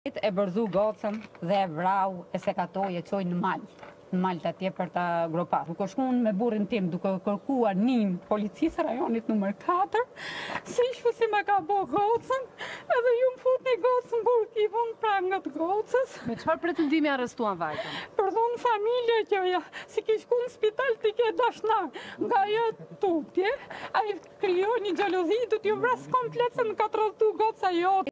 E bërzu gocën dhe e vrau, e sekatoi, e qoj në malë atje për ta gropat. Duke shkuar me burrin tim duke kërkuar nin policisë rajonit numër 4, si ishte si me ka bo gocën, edhe ju më fut një gocën kur i vun prangët gocës. Me çfarë pretendimi arrestuan vajtën? Për dhun familje që ja, si ki shku në spital t'i ke dashnar, nga jo tutje, a i kryo një gjelozi, du t'ju vras komplet se në ka tratu goca jote.